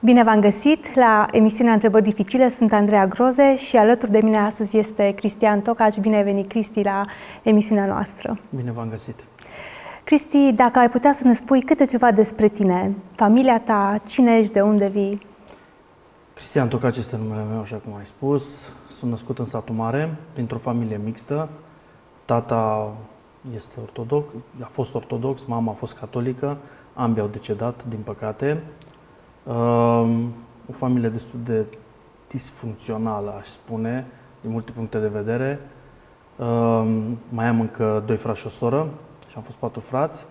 Bine v-am găsit la emisiunea Întrebări Dificile. Sunt Andreea Groze și alături de mine astăzi este Cristian Tocaci. Bine ai venit, Cristi, la emisiunea noastră. Bine v-am găsit. Cristi, dacă ai putea să ne spui câte ceva despre tine, familia ta, cine ești, de unde vii? Cristian Tocaci este numele meu, așa cum ai spus. Sunt născut în satul Mare, dintr-o familie mixtă. Tata este ortodox, a fost ortodox, mama a fost catolică, ambii au decedat, din păcate. O familie destul de disfuncțională, aș spune, din multe puncte de vedere. Mai am încă 2 frați și o soră și am fost 4 frați.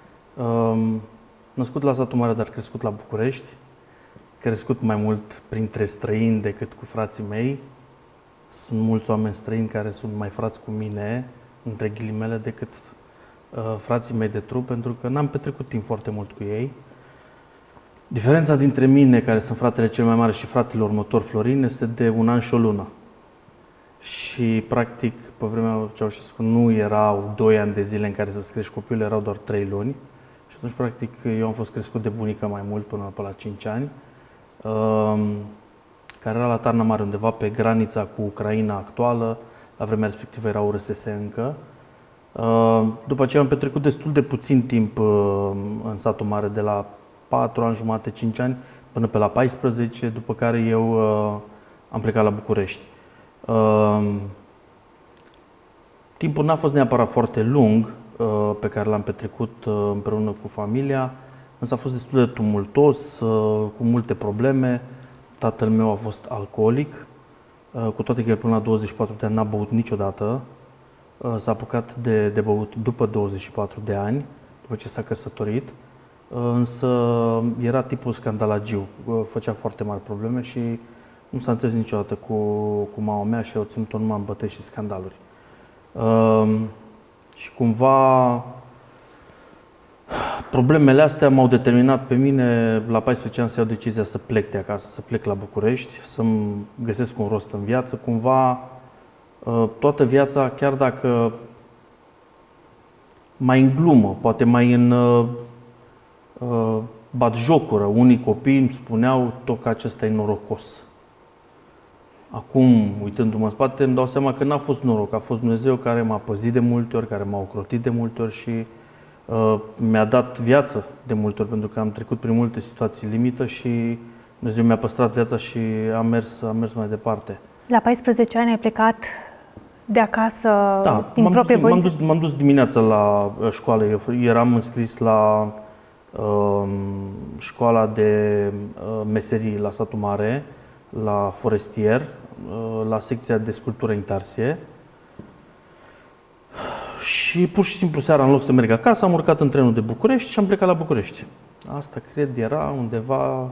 Născut la satul Mare, dar crescut la București. Crescut mai mult printre străini decât cu frații mei. Sunt mulți oameni străini care sunt mai frați cu mine, între ghilimele, decât frații mei de trup, pentru că n-am petrecut timp foarte mult cu ei. Diferența dintre mine, care sunt fratele cel mai mare, și fratele următor, Florin, este de 1 an și o lună. Și, practic, pe vremea Ceaușescu nu erau 2 ani de zile în care să-ți crești copilul, erau doar 3 luni. Și atunci, practic, eu am fost crescut de bunica mai mult, până pe la 5 ani, care era la Tarna Mare, undeva pe granița cu Ucraina actuală. La vremea respectivă era URSS încă. După aceea am petrecut destul de puțin timp în satul Mare, de la 4 ani jumate, 5 ani, până pe la 14, după care eu am plecat la București. Timpul n-a fost neapărat foarte lung pe care l-am petrecut împreună cu familia, însă a fost destul de tumultos, cu multe probleme. Tatăl meu a fost alcoolic, cu toate că el până la 24 de ani n-a băut niciodată. S-a apucat de băut după 24 de ani, după ce s-a căsătorit. Însă era tipul scandalagiu, făcea foarte mari probleme și nu s-a înțeles niciodată cu mama mea și au ținut-o numai în bătăi și scandaluri. Și cumva problemele astea m-au determinat pe mine la 14 ani să iau decizia să plec de acasă, să plec la București, să-mi găsesc un rost în viață. Cumva toată viața, chiar dacă mai în glumă, poate mai în batjocură, unii copii îmi spuneau tot că acesta e norocos. Acum, uitându-mă în spate, îmi dau seama că n-a fost noroc, a fost Dumnezeu care m-a păzit de multe ori, care m-a ocrotit de multe ori și mi-a dat viață de multe ori, pentru că am trecut prin multe situații limită și Dumnezeu mi-a păstrat viața și am mers mai departe. La 14 ani ai plecat de acasă, da, din proprie voință? M-am dus dimineața la școală. Eu eram înscris la școala de meserii la satul Mare, la forestier, la secția de sculptură intarsie. Și pur și simplu seara, în loc să merg acasă, am urcat în trenul de București și am plecat la București. Asta cred era undeva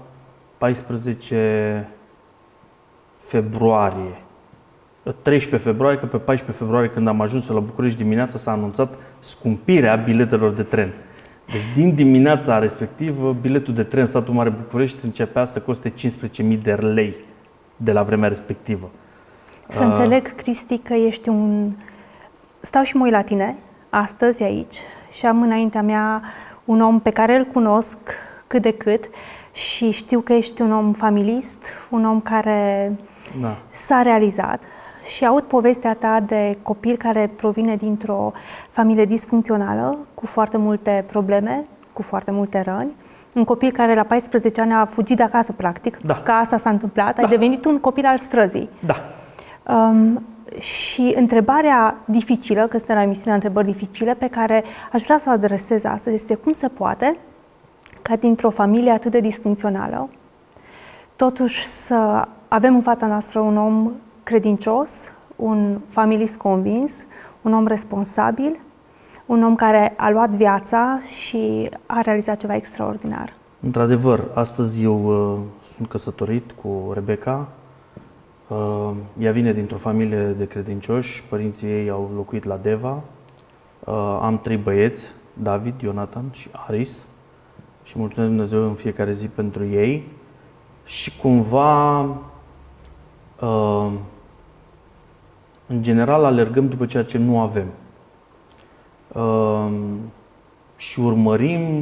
14 februarie. 13 februarie, că pe 14 februarie, când am ajuns la București dimineața, s-a anunțat scumpirea biletelor de tren. Deci din dimineața respectivă, biletul de tren satul Mare București începea să coste 15.000 de lei de la vremea respectivă. Să înțeleg, Cristi, că ești un... Stau și mă uit la tine astăzi aici și am înaintea mea un om pe care îl cunosc cât de cât și știu că ești un om familist, un om care s-a realizat. Și aud povestea ta de copil care provine dintr-o familie disfuncțională, cu foarte multe probleme, cu foarte multe răni. Un copil care la 14 ani a fugit de acasă, practic, că asta s-a întâmplat. Ai devenit un copil al străzii. Da. Și întrebarea dificilă, că suntem la emisiunea Întrebări Dificile, pe care aș vrea să o adresez astăzi, este cum se poate ca dintr-o familie atât de disfuncțională, totuși să avem în fața noastră un om credincios, un familist convins, un om responsabil, un om care a luat viața și a realizat ceva extraordinar. Într-adevăr, astăzi eu sunt căsătorit cu Rebecca. Ea vine dintr-o familie de credincioși, părinții ei au locuit la Deva. Am 3 băieți, David, Ionatan și Aris, și mulțumesc Dumnezeu în fiecare zi pentru ei. Și cumva, în general, alergăm după ceea ce nu avem. Și urmărim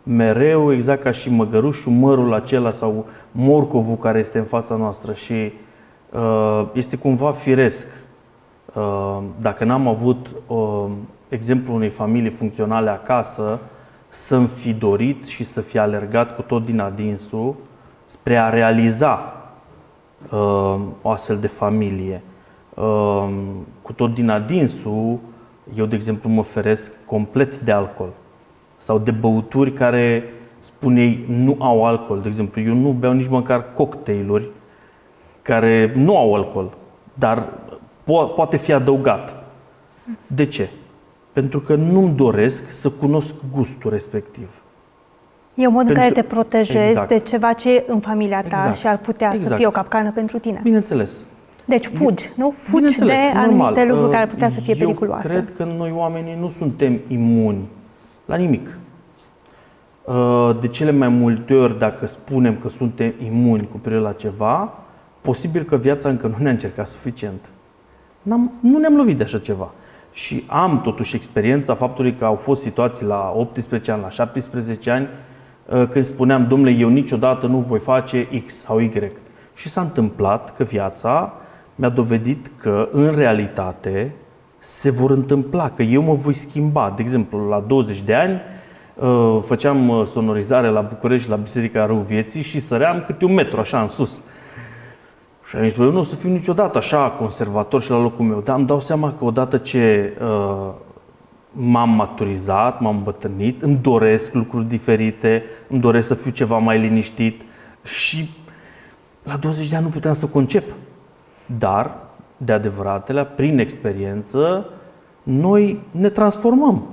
mereu, exact ca și măgărușul, mărul acela sau morcovul care este în fața noastră și este cumva firesc. Dacă n-am avut exemplul unei familii funcționale acasă, să-mi fi dorit și să fi alergat cu tot din adinsul spre a realiza o astfel de familie. Cu tot din adinsul, eu, de exemplu, mă feresc complet de alcool sau de băuturi care, spun ei, nu au alcool. De exemplu, eu nu beau nici măcar cocktailuri care nu au alcool, dar poate fi adăugat. De ce? Pentru că nu-mi doresc să cunosc gustul respectiv. E un mod în care te protejezi de ceva ce e în familia ta și ar putea să fie o capcană pentru tine. Bineînțeles. Deci fugi, nu? Fugi de anumite lucruri care ar putea să fie periculoase. Eu cred că noi oamenii nu suntem imuni la nimic. De cele mai multe ori, dacă spunem că suntem imuni cu privire la ceva, posibil că viața încă nu ne-a încercat suficient. Nu ne-am lovit de așa ceva. Și am totuși experiența faptului că au fost situații la 18 ani, la 17 ani, când spuneam, domnule, eu niciodată nu voi face X sau Y. Și s-a întâmplat că viața mi-a dovedit că, în realitate, se vor întâmpla, că eu mă voi schimba. De exemplu, la 20 de ani, făceam sonorizare la București, la Biserica Râul Vieții și săream câte 1 metru, așa, în sus. Și am zis, eu nu o să fiu niciodată așa conservator și la locul meu. Dar îmi dau seama că odată ce m-am maturizat, m-am îmbătrânit, îmi doresc lucruri diferite, îmi doresc să fiu ceva mai liniștit și la 20 de ani nu puteam să concep. Dar, de adevăratele, prin experiență, noi ne transformăm.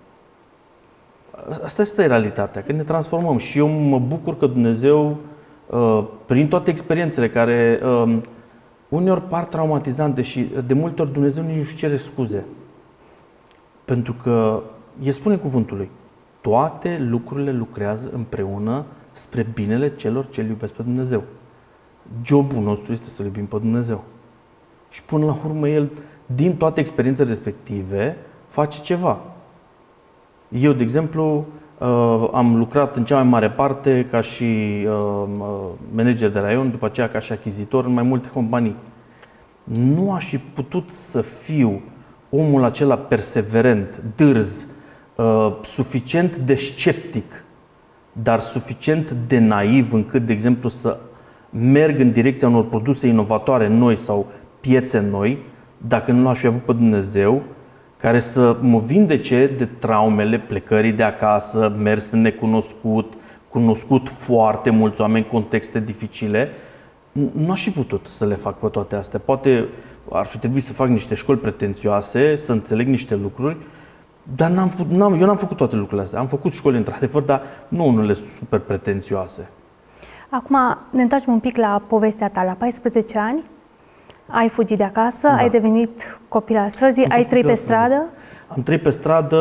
Asta este realitatea, că ne transformăm și eu mă bucur că Dumnezeu, prin toate experiențele care uneori par traumatizante și de multe ori Dumnezeu nici nu-și cere scuze. Pentru că El spune cuvântul Lui, toate lucrurile lucrează împreună spre binele celor ce îl iubesc pe Dumnezeu. Jobul nostru este să-L iubim pe Dumnezeu. Și până la urmă El, din toate experiențele respective, face ceva. Eu, de exemplu, am lucrat în cea mai mare parte ca și manager de raion, după aceea ca și achizitor în mai multe companii. Nu aș fi putut să fiu omul acela perseverent, dârz, suficient de sceptic, dar suficient de naiv încât, de exemplu, să merg în direcția unor produse inovatoare noi sau piețe noi, dacă nu l-aș fi avut pe Dumnezeu, care să mă vindece de traumele plecării de acasă, mers în necunoscut, cunoscut foarte mulți oameni, contexte dificile. Nu aș fi putut să le fac pe toate astea. Poate ar fi trebuit să fac niște școli pretențioase, să înțeleg niște lucruri, dar eu n-am făcut toate lucrurile astea. Am făcut școli într-adevăr, dar nu unele super pretențioase. Acum ne întoarcem un pic la povestea ta. La 14 ani ai fugit de acasă, ai devenit copil al străzii, ai trăit pe stradă? Am trăit pe stradă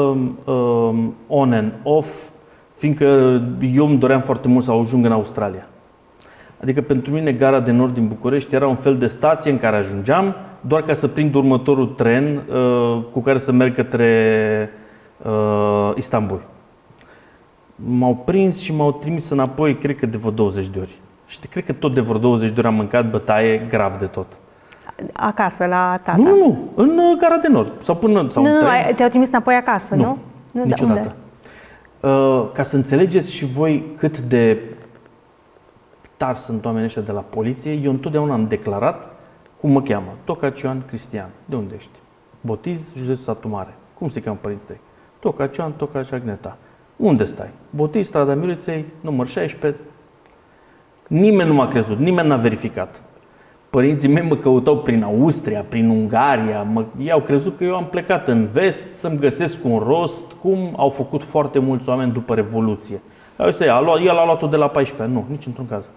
on and off, fiindcă eu îmi doream foarte mult să ajung în Australia. Adică pentru mine Gara de Nord din București era un fel de stație în care ajungeam doar ca să prind următorul tren cu care să merg către Istanbul. M-au prins și m-au trimis înapoi, cred că de vreo 20 de ori. Și cred că tot de vreo 20 de ori am mâncat bătaie grav de tot. Acasă, la tata? Nu, în Gara de Nord. Sau până, sau nu, te-au trimis înapoi acasă, nu? Nu, niciodată. Ca să înțelegeți și voi cât de tari sunt oamenii ăștia de la poliție, eu întotdeauna am declarat cum mă cheamă. Tocaci Ioan Cristian. De unde ești? Botiz, județul Satu Mare. Cum se cheamă părinții tăi? Tocaci Ioan, Tocaci Agneta. Unde stai? Botiz, strada Miureței, număr 16. Nimeni nu m-a crezut, nimeni n-a verificat. Părinții mei mă căutau prin Austria, prin Ungaria, ei au crezut că eu am plecat în vest să-mi găsesc un rost, cum au făcut foarte mulți oameni după Revoluție. El a luat-o de la 14 ani. Nu, nici într-un caz.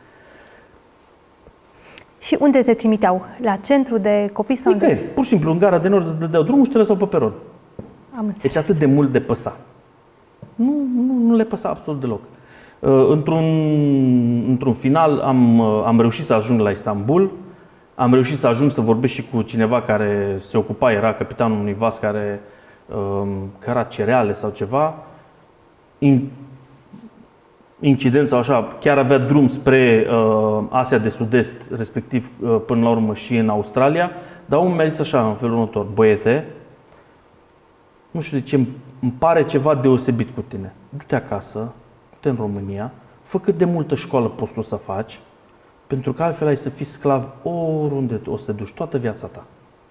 Și unde te trimiteau? La centru de copii sau unde? Pur și simplu, în Gara de Nord îți dădeau drumul și te lăsau pe peron. Am înțeles. Deci atât de mult de păsa. Nu le păsa absolut deloc. Într-un final am reușit să ajung la Istanbul, am reușit să ajung să vorbesc și cu cineva care se ocupa, era capitanul unui vas care căra cereale sau ceva. incident sau așa, chiar avea drum spre Asia de Sud-Est, respectiv până la urmă și în Australia, dar omul mi-a zis așa, în felul următor: băiete, nu știu de ce îmi pare ceva deosebit cu tine. Du-te acasă, du-te în România, fă cât de multă școală poți tu să faci, pentru că altfel ai să fii sclav oriunde o să te duci, toată viața ta.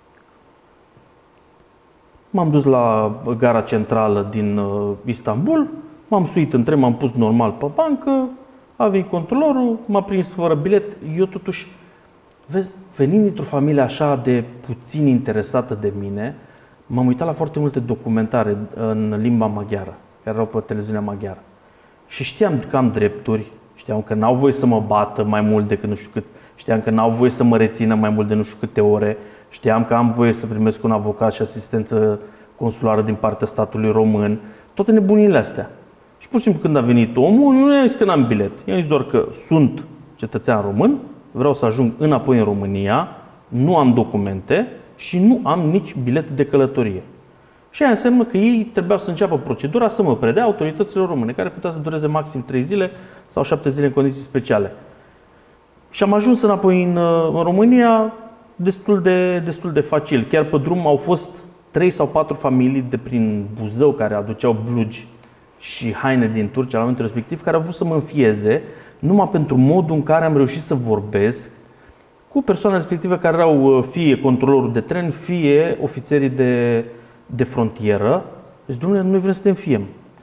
M-am dus la gara centrală din Istanbul, m-am suit în tren, m-am pus normal pe bancă, a venit controlorul, m-a prins fără bilet. Eu totuși, vezi, venind dintr-o familie așa de puțin interesată de mine, m-am uitat la foarte multe documentare în limba maghiară, care erau pe televiziunea maghiară. Și știam că am drepturi, știam că n-au voie să mă bată mai mult decât nu știu cât, știam că n-au voie să mă rețină mai mult de nu știu câte ore, știam că am voie să primesc un avocat și asistență consulară din partea statului român, toate nebunile astea. Și pur și simplu când a venit omul, nu i-am zis că n-am bilet. I-am zis doar că sunt cetățean român, vreau să ajung înapoi în România, nu am documente și nu am nici bilet de călătorie. Și aia înseamnă că ei trebuiau să înceapă procedura să mă predea autorităților române, care putea să dureze maxim 3 zile sau 7 zile în condiții speciale. Și am ajuns înapoi în România destul de facil. Chiar pe drum au fost 3 sau 4 familii de prin Buzău care aduceau blugi și haine din Turcia la momentul respectiv, care au vrut să mă înfieze numai pentru modul în care am reușit să vorbesc cu persoanele respective, care erau fie controlorul de tren, fie ofițerii de frontieră. Deci, domnule, noi vrem să te înfiem.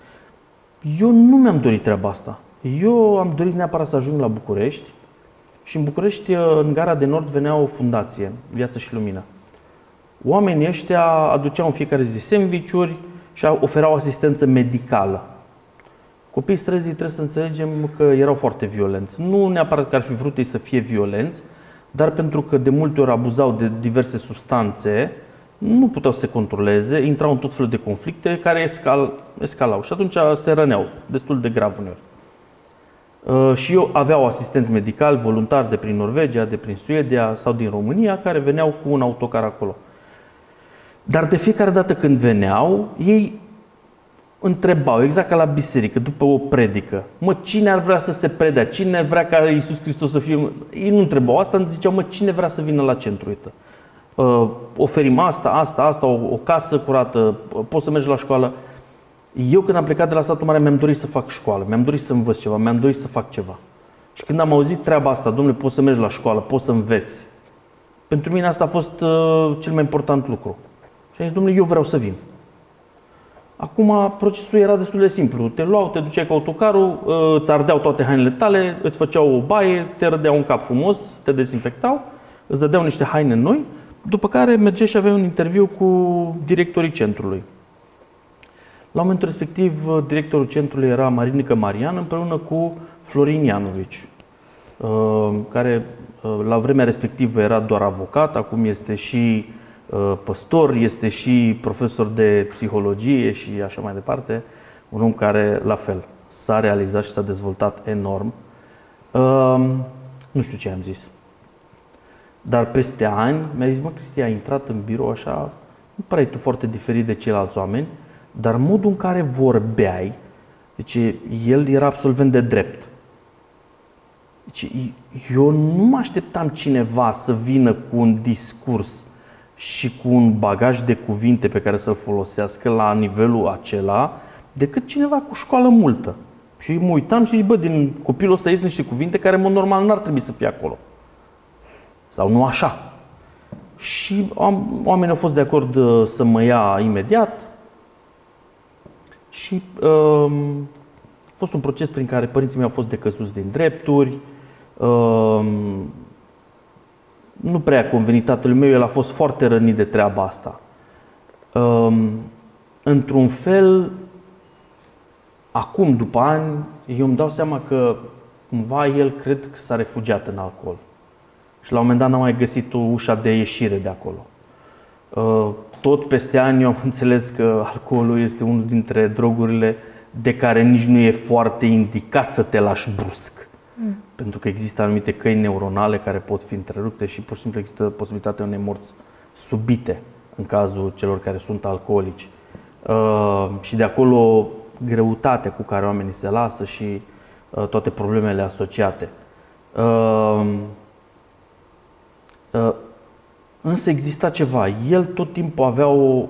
Eu nu mi-am dorit treaba asta. Eu am dorit neapărat să ajung la București și în București, în gara de nord, venea o fundație, Viață și Lumină. Oamenii ăștia aduceau în fiecare zi sandwich-uri și oferau asistență medicală. Copiii străzii trebuie să înțelegem că erau foarte violenți. Nu neapărat că ar fi vrut ei să fie violenți, dar pentru că de multe ori abuzau de diverse substanțe, nu puteau să se controleze, intrau în tot felul de conflicte care escalau și atunci se răneau destul de grav uneori. Și eu aveau asistenți medicali, voluntari de prin Norvegia, de prin Suedia sau din România, care veneau cu un autocar acolo. Dar de fiecare dată când veneau, ei întrebau, exact ca la biserică, după o predică: mă, cine ar vrea să se predea? Cine vrea ca Iisus Hristos să fie? Ei nu întrebau asta, îmi ziceau: mă, cine vrea să vină la centru? Uită. Oferim asta, o casă curată, poți să mergi la școală. Eu când am plecat de la satul mare mi-am dorit să fac școală, mi-am dorit să învăț ceva, mi-am dorit să fac ceva. Și când am auzit treaba asta: domnule, poți să mergi la școală, poți să înveți, pentru mine asta a fost cel mai important lucru. Și am zis: domnule, eu vreau să vin. Acum, procesul era destul de simplu. Te luau, te duceai cu autocarul, îți ardeau toate hainele tale, îți făceau o baie, te rădeau un cap frumos, te dezinfectau, îți dădeau niște haine noi, după care mergeai și aveai un interviu cu directorii centrului. La momentul respectiv, directorul centrului era Marinică Marian împreună cu Florin Ianovici, care la vremea respectivă era doar avocat, acum este și păstor, este și profesor de psihologie și așa mai departe. Un om care, la fel, s-a realizat și s-a dezvoltat enorm. Nu știu ce am zis. Dar peste ani mi-a zis: mă, Cristi, ai intrat în birou așa, nu pare tu foarte diferit de ceilalți oameni, dar modul în care vorbeai, deci el era absolvent de drept. Deci eu nu mă așteptam cineva să vină cu un discurs și cu un bagaj de cuvinte pe care să-l folosească la nivelul acela, decât cineva cu școală multă. Și mă uitam și zic: bă, din copilul ăsta ies niște cuvinte care, în mod normal, n-ar trebui să fie acolo. Sau nu așa. Și oamenii au fost de acord să mă ia imediat. Și a fost un proces prin care părinții mei au fost decăzuți din drepturi. Nu prea a convenit tatălui meu, el a fost foarte rănit de treaba asta. Într-un fel, acum, după ani, eu îmi dau seama că cumva el cred că s-a refugiat în alcool. Și la un moment dat n-am mai găsit o ușa de ieșire de acolo. Tot peste ani eu am înțeles că alcoolul este unul dintre drogurile de care nici nu e foarte indicat să te lași brusc. Pentru că există anumite căi neuronale care pot fi întrerupte și pur și simplu există posibilitatea unei morți subite în cazul celor care sunt alcoolici. Și de acolo greutatea cu care oamenii se lasă și toate problemele asociate. Însă exista ceva. El tot timpul avea o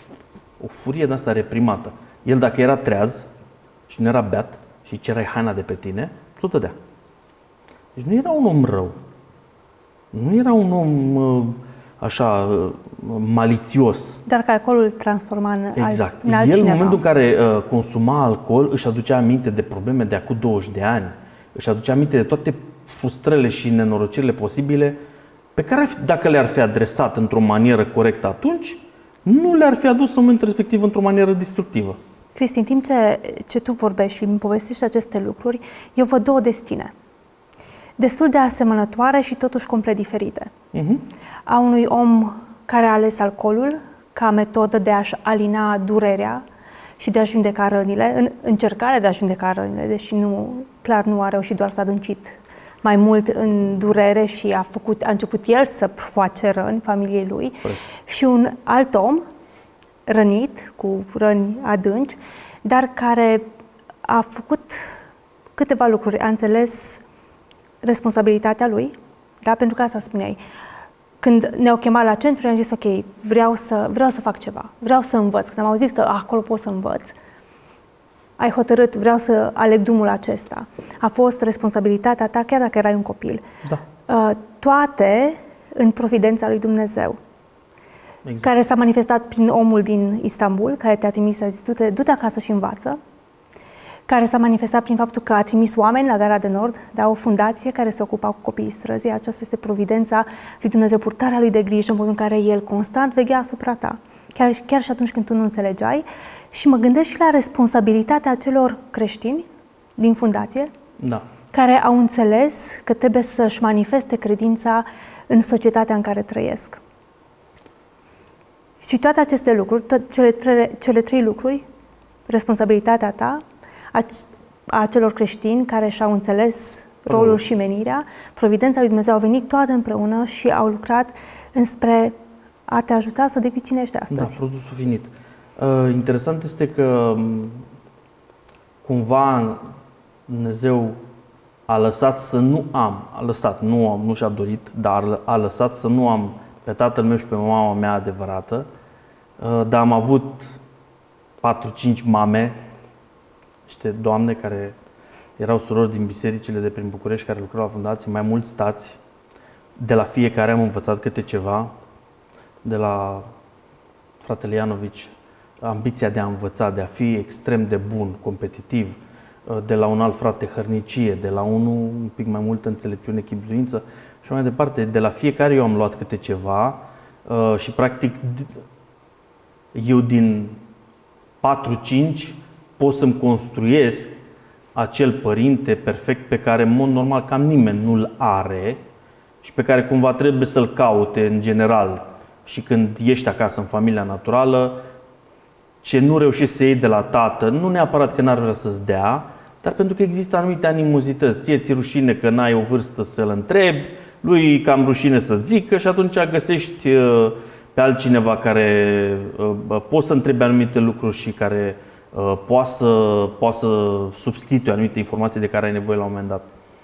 furie de asta reprimată. El, dacă era treaz și nu era beat și cerai haina de pe tine, ți-o dădea. Deci nu era un om rău. Nu era un om așa malițios. Dar că alcoolul îl transforma în exact. în altcineva. El, în momentul în care consuma alcool, își aducea aminte de probleme de acum 20 de ani. Își aducea aminte de toate frustrările și nenorocirile posibile pe care, dacă le-ar fi adresat într-o manieră corectă atunci, nu le-ar fi adus în momentul respectiv într-o manieră destructivă. Cristi, în timp ce tu vorbești și îmi povestești aceste lucruri, eu văd două destine. Destul de asemănătoare și totuși complet diferite. A unui om care a ales alcoolul ca metodă de a-și alina durerea și de a-și vindeca rănile, în încercarea de a-și vindeca rănile, deși clar nu a reușit, doar s-a adâncit mai mult în durere și a început el să provoace răni familiei lui. Corect. Și un alt om rănit, cu răni adânci, dar care a făcut câteva lucruri. A înțeles responsabilitatea lui, da? Pentru că asta spuneai. Când ne-au chemat la centru, am zis, ok, vreau să fac ceva, vreau să învăț. Când am auzit că acolo pot să învăț, ai hotărât, vreau să aleg drumul acesta. A fost responsabilitatea ta, chiar dacă erai un copil. Da. Toate în providența lui Dumnezeu, exact. Care s-a manifestat prin omul din Istanbul, care te-a trimis, a zis, du-te acasă și învață, care s-a manifestat prin faptul că a trimis oameni la Gara de Nord, o fundație care se ocupa cu copiii străzii. Aceasta este providența lui Dumnezeu, purtarea lui de grijă în momentul în care El constant veghea asupra ta, chiar și atunci când tu nu înțelegeai. Și mă gândesc și la responsabilitatea celor creștini din fundație, da. Care au înțeles că trebuie să-și manifeste credința în societatea în care trăiesc. Și toate aceste lucruri, cele trei lucruri, responsabilitatea ta, a celor creștini care și-au înțeles rolul și menirea, providența lui Dumnezeu, au venit toate împreună și au lucrat înspre a te ajuta să devii cine ești astăzi. Da, produsul finit. Interesant este că cumva Dumnezeu a lăsat să nu am, nu și-a dorit, dar a lăsat să nu am pe tatăl meu și pe mama mea adevărată, dar am avut 4-5 mame, niște doamne care erau surori din bisericile de prin București, care lucrau la fundații, mai mulți tați. De la fiecare am învățat câte ceva. De la fratele Ianovici, ambiția de a învăța, de a fi extrem de bun, competitiv. De la un alt frate, hărnicie. De la unul, un pic mai multă înțelepciune, chibzuință. Și mai departe, de la fiecare eu am luat câte ceva și practic eu din 4-5 pot să-mi construiesc acel părinte perfect pe care, în mod normal, cam nimeni nu-l are și pe care cumva trebuie să-l caute în general. Și când ești acasă în familia naturală, ce nu reușești să iei de la tată, nu neapărat că n-ar vrea să-ți dea, dar pentru că există anumite animozități. Ție-ți rușine că n-ai o vârstă să-l întrebi, lui cam rușine să zică și atunci găsești pe altcineva care poți să întrebi anumite lucruri și care poate să substituie anumite informații de care ai nevoie la un moment dat.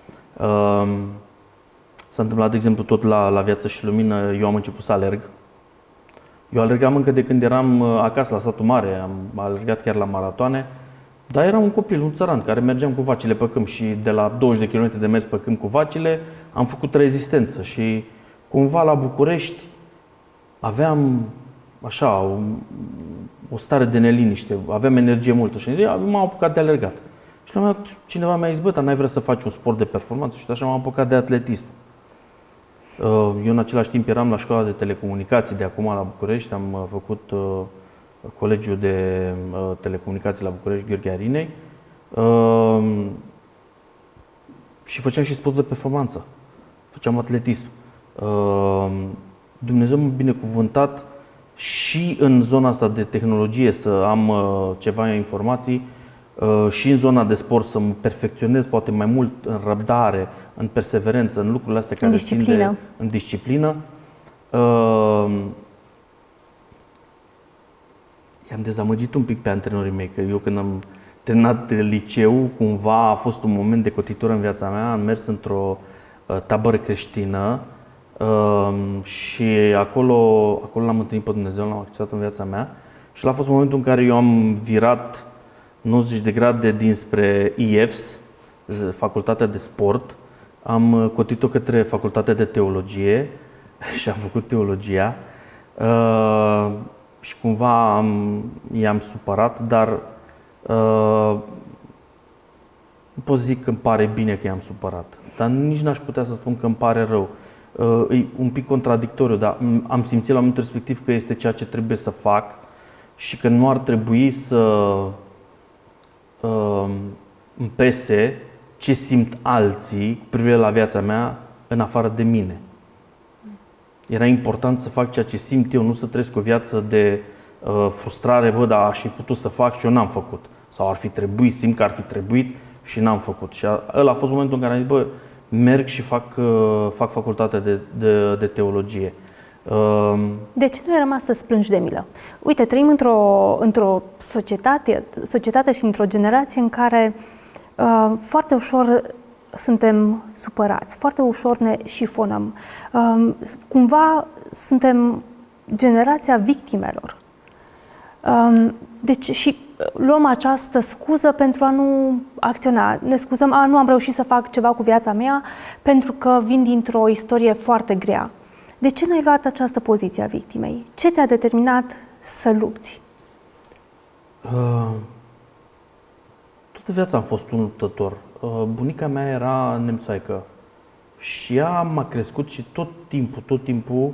S-a întâmplat, de exemplu, tot la Viață și Lumină, eu am început să alerg. Eu alergam încă de când eram acasă la satul mare, am alergat chiar la maratoane, dar eram un copil, un țăran, care mergeam cu vacile pe câmp și de la 20 de km de mers pe câmp cu vacile am făcut rezistență și cumva la București aveam așa o stare de neliniște, aveam energie multă și m-am apucat de alergat. Și la un moment dat cineva mi-a zis, bă, dar n-ai vrea să faci un sport de performanță? Și așa m-am apucat de atletism. Eu în același timp eram la școala de telecomunicații de acum la București, am făcut colegiul de telecomunicații la București, Gheorghe Arinei, și făceam și sport de performanță. Făceam atletism. Dumnezeu m-a binecuvântat și în zona asta de tehnologie să am ceva informații și în zona de sport să mă perfecționez poate mai mult în răbdare, în perseverență, în lucrurile astea care țin în disciplină. I-am dezamăgit un pic pe antrenorii mei, că eu când am terminat liceu, cumva a fost un moment de cotitură în viața mea. Am mers într-o tabără creștină și acolo l-am întâlnit pe Dumnezeu, l-am acceptat în viața mea. Și a fost momentul în care eu am virat 90 de grade dinspre IEFS, Facultatea de Sport. Am cotit-o către Facultatea de Teologie și am făcut teologia. Și cumva i-am supărat, dar nu pot să zic că îmi pare bine că i-am supărat. Dar nici n-aș putea să spun că îmi pare rău. E un pic contradictoriu, dar am simțit la momentul respectiv că este ceea ce trebuie să fac și că nu ar trebui să îmi pese ce simt alții cu privire la viața mea în afară de mine. Era important să fac ceea ce simt eu, nu să trăiesc o viață de frustrare, dar aș fi putut să fac și eu n-am făcut. Sau ar fi trebuit, simt că ar fi trebuit și n-am făcut. Și ăla a fost momentul în care am zis, merg și fac facultatea de teologie. De ce nu ai rămas să-ți plângi de milă? Uite, trăim într-o societate și într-o generație în care foarte ușor suntem supărați, foarte ușor ne șifonăm. Cumva suntem generația victimelor. Deci și luăm această scuză pentru a nu acționa. Ne scuzăm, nu am reușit să fac ceva cu viața mea pentru că vin dintr-o istorie foarte grea. De ce n-ai luat această poziție a victimei? Ce te-a determinat să lupți? Toată viața am fost un luptător. Bunica mea era nemțoaică și ea m-a crescut și tot timpul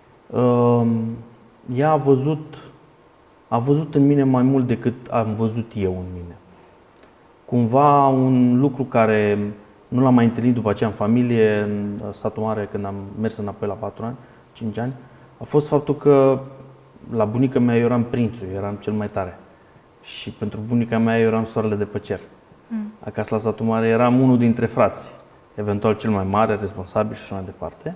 ea a văzut în mine mai mult decât am văzut eu în mine. Cumva un lucru care nu l-am mai întâlnit după aceea în familie, în satul mare, când am mers înapoi la 4 ani, 5 ani, a fost faptul că la bunica mea eu eram prințul, eu eram cel mai tare. Și pentru bunica mea eu eram soarele de pe cer. Acasă la satul mare eram unul dintre frați, eventual cel mai mare, responsabil și așa mai departe.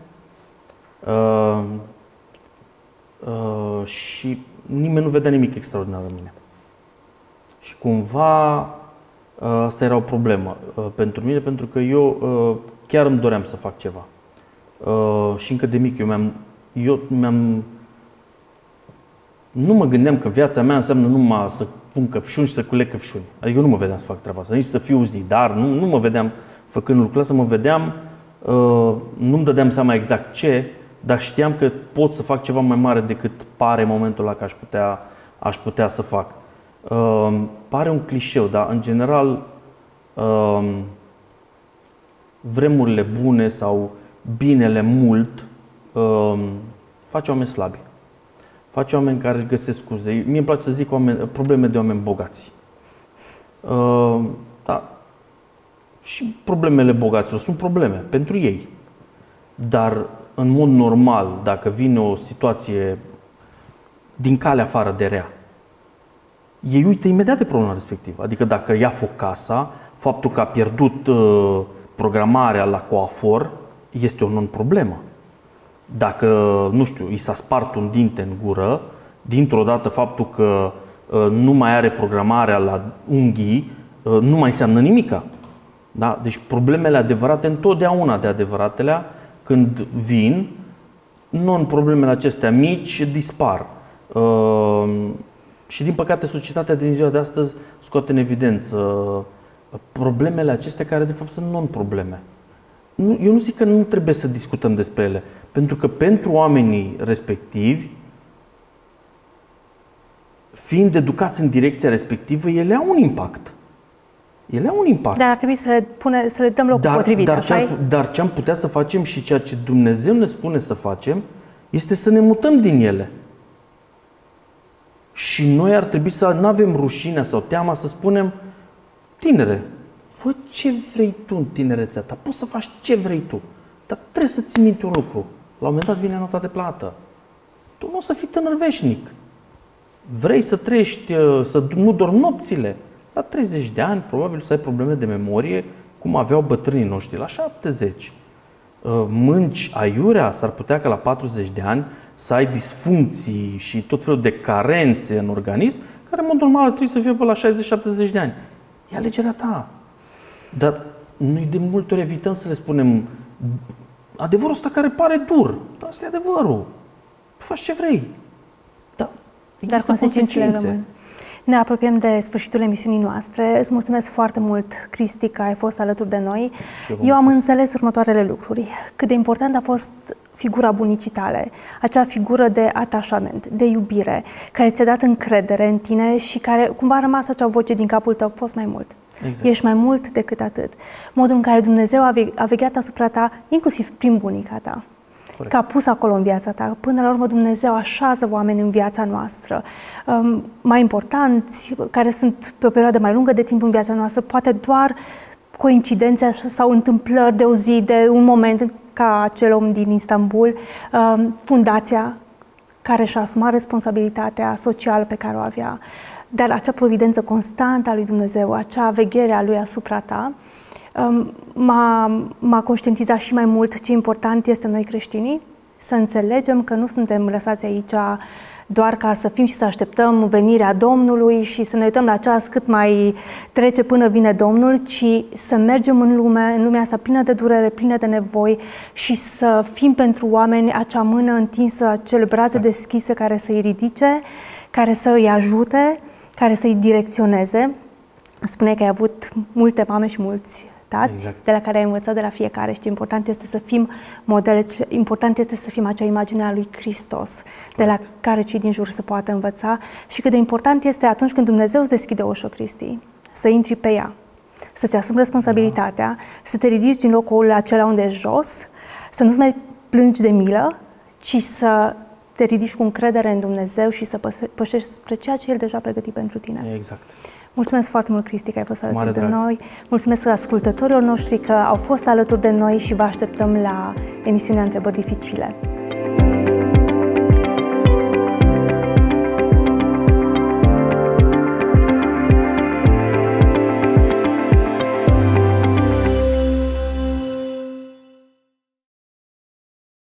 Și nimeni nu vedea nimic extraordinar în mine. Și cumva asta era o problemă pentru mine, pentru că eu chiar îmi doream să fac ceva. Și încă de mic nu mă gândeam că viața mea înseamnă numai să pun căpșuni și să culeg căpșuni. Adică eu nu mă vedeam să fac treaba asta, nici să fiu zidar, nu mă vedeam făcând lucrul ăsta, mă vedeam, nu-mi dădeam seama exact ce, dar știam că pot să fac ceva mai mare decât pare în momentul ăla că aș putea să fac. Pare un clișeu, dar în general vremurile bune sau binele mult face oameni slabi. Face oameni care își găsesc scuze. Mie îmi place să zic probleme de oameni bogați. Da. Și problemele bogaților sunt probleme pentru ei. Dar în mod normal, dacă vine o situație din calea afară de rea, ei uită imediat de problema respectivă. Adică dacă ia foc casa, faptul că a pierdut programarea la coafor este o non-problemă. Dacă, nu știu, i s-a spart un dinte în gură, dintr-o dată faptul că nu mai are programarea la unghii, nu mai înseamnă nimica. Da? Deci problemele adevărate, întotdeauna de adevăratele, când vin, non-problemele acestea mici dispar. Și din păcate societatea din ziua de astăzi scoate în evidență problemele acestea care de fapt sunt non-probleme. Eu nu zic că nu trebuie să discutăm despre ele, pentru că pentru oamenii respectivi, fiind educați în direcția respectivă, ele au un impact. Ele au un impact. Dar ar trebui să le dăm locul potrivit. Dar ce am putea să facem și ceea ce Dumnezeu ne spune să facem este să ne mutăm din ele. Și noi ar trebui să nu avem rușinea sau teama să spunem: tinere, fă ce vrei tu în tinerețea ta, poți să faci ce vrei tu, dar trebuie să ții minte un lucru. La un moment dat vine nota de plată. Tu nu o să fii tânăr veșnic. Vrei să trăiești, să nu dormi nopțile. La 30 de ani, probabil să ai probleme de memorie, cum aveau bătrânii noștri la 70. Mânci aiurea, s-ar putea ca la 40 de ani să ai disfuncții și tot felul de carențe în organism, care în mod normal ar trebui să fie pe la 60-70 de ani. E alegerea ta. Dar noi de multe ori evităm să le spunem adevărul ăsta care pare dur, dar asta e adevărul. Faci ce vrei. Dar există consecințe. Ne apropiem de sfârșitul emisiunii noastre. Îți mulțumesc foarte mult, Cristi, că ai fost alături de noi. Eu am înțeles următoarele lucruri. Cât de important a fost figura bunicii tale, acea figură de atașament, de iubire, care ți-a dat încredere în tine și care cumva a rămas acea voce din capul tău, poți mai mult. Exact. Ești mai mult decât atât. Modul în care Dumnezeu a vegheat asupra ta, inclusiv prin bunica ta. Corect. Că a pus acolo în viața ta. Până la urmă Dumnezeu așează oameni în viața noastră, mai importanți, care sunt pe o perioadă mai lungă de timp în viața noastră, poate doar coincidențe sau întâmplări de o zi, de un moment, ca acel om din Istanbul, fundația care și-a asumat responsabilitatea socială pe care o avea, dar acea providență constantă a lui Dumnezeu, acea veghere a lui asupra ta, m-a conștientizat și mai mult ce important este noi creștinii, să înțelegem că nu suntem lăsați aici doar ca să fim și să așteptăm venirea Domnului și să ne uităm la ceas cât mai trece până vine Domnul, ci să mergem în lumea asta plină de durere, plină de nevoi și să fim pentru oameni acea mână întinsă, acele brațe deschise care să-i ridice, care să îi ajute, care să-i direcționeze. Spune că ai avut multe mame și mulți tați, de la care ai învățat de la fiecare și important este să fim modele, important este să fim acea imagine a lui Hristos, de la care cei din jur să poată învăța și cât de important este atunci când Dumnezeu îți deschide o ușă, Cristi, să intri pe ea, să-ți asumi responsabilitatea, să te ridici din locul acela unde ești jos, să nu-ți mai plângi de milă, ci să te ridici cu încredere în Dumnezeu și să pășești spre ceea ce El deja a pregătit pentru tine. Exact. Mulțumesc foarte mult, Cristi, că ai fost alături de noi. Mulțumesc ascultătorilor noștri că au fost alături de noi și vă așteptăm la emisiunea Întrebări Dificile.